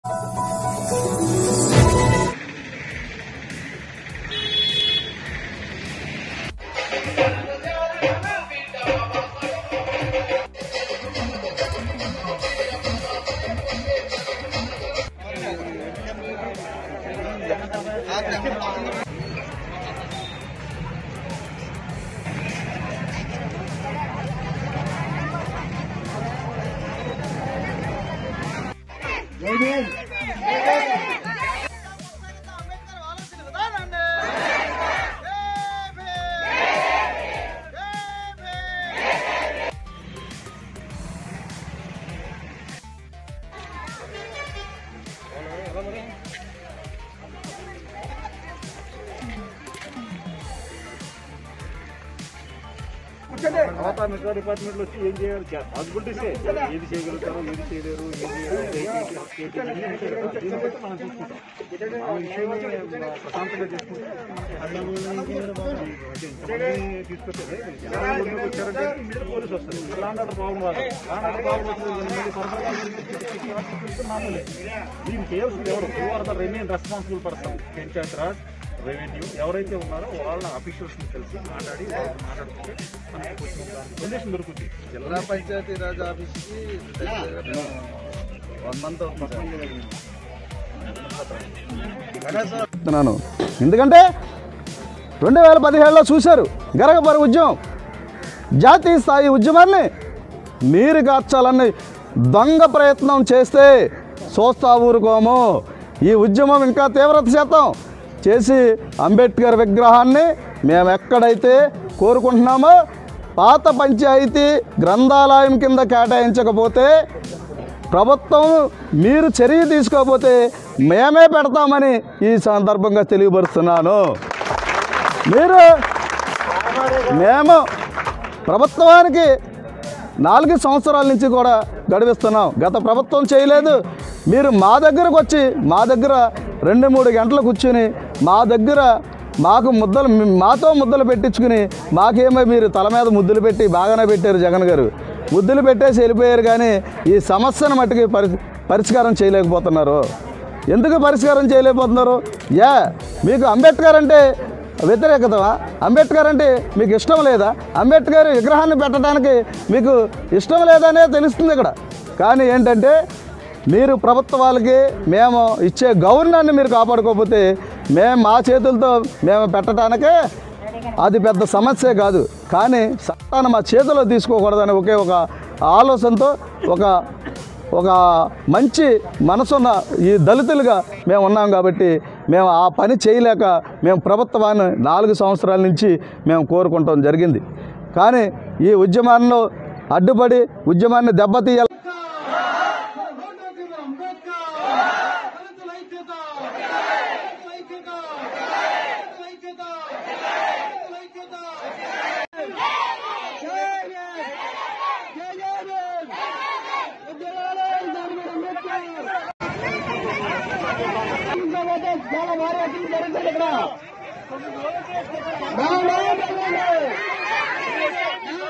తర్వాత metro department వచ్చి ఏం చేయాలి పాసిబిలిటీస్ ఏది చేయగలుగుతారో ఏది చేయలేరు మనం చూసుకుంటాం ఆ విషయాన్ని ప్రశాంతంగా చేసుకుంటే తీసుకొచ్చేది వచ్చారంటే మీరు పోలీసు వస్తారు లాండ్ ఆర్డర్ ప్రాబ్లం రాదు. లాండ్ ఆర్డర్ ప్రాబ్లం వచ్చింది మామూలే. దీన్ని చేయాల్సింది ఎవరు? Who are the remain responsible person? Panchayat Raj, revenue ఎవరైతే ఉన్నారో వాళ్ళ అఫీషియల్స్ని కలిసి మాట్లాడి మాట్లాడుకుంటే మనకి కొంచెం సొల్యూషన్ దొరుకుతుంది. జిల్లా పంచాయతీ రాజ్ ఆఫీస్కి 1 month అవుతుంది. ఎందుకంటే 2017లో చూశారు గరగపర ఉద్యమం, జాతీయ స్థాయి ఉద్యమాన్ని నీరు కార్చాలని దొంగ ప్రయత్నం చేస్తే చూస్తా ఊరుకోము. ఈ ఉద్యమం ఇంకా తీవ్రత శాతం చేసి అంబేద్కర్ విగ్రహాన్ని మేము ఎక్కడైతే కోరుకుంటున్నామో పాత పంచాయతీ గ్రంథాలయం కింద కేటాయించకపోతే ప్రభుత్వం మీరు చర్య తీసుకోకపోతే మేమే పెడతామని ఈ సందర్భంగా తెలియపరుస్తున్నాను. మేము ప్రభుత్వానికి 4 సంవత్సరాల నుంచి కూడా గడిపిస్తున్నాం. గత ప్రభుత్వం చేయలేదు. మీరు మా దగ్గరకు వచ్చి మా దగ్గర 2-3 గంటలు కూర్చుని మాతో ముద్దలు పెట్టించుకుని మాకేమో మీరు తల మీద ముద్దులు పెట్టి బాగానే పెట్టారు. జగన్ గారు ముద్దులు పెట్టేసి వెళ్ళిపోయారు. కానీ ఈ సమస్యను మట్టుకు పరిష్కారం చేయలేకపోతున్నారు. ఎందుకు పరిష్కారం చేయలేకపోతున్నారు? మీకు అంబేద్కర్ అంటే వ్యతిరేకతవా? అంబేద్కర్ అంటే మీకు ఇష్టం లేదా? అంబేద్కర్ విగ్రహాన్ని పెట్టడానికి మీకు ఇష్టం లేదనే తెలుస్తుంది ఇక్కడ. కానీ ఏంటంటే మీరు ప్రభుత్వాలకి మేము ఇచ్చే గౌరవాన్ని మీరు కాపాడుకోకపోతే మేము మా చేతులతో మేము పెట్టడానికే అది పెద్ద సమస్య కాదు. కానీ చట్టాన్ని మా చేతిలో తీసుకోకూడదని ఒకే ఒక ఆలోచనతో ఒక మంచి మనసున్న ఈ దళితులుగా మేము ఉన్నాం. కాబట్టి మేము ఆ పని చేయలేక మేము ప్రభుత్వాన్ని 4 సంవత్సరాల నుంచి మేము కోరుకుంటాం జరిగింది. కానీ ఈ ఉద్యమాల్లో అడ్డుపడి ఉద్యమాన్ని దెబ్బతీయాలి. ఇక్కడ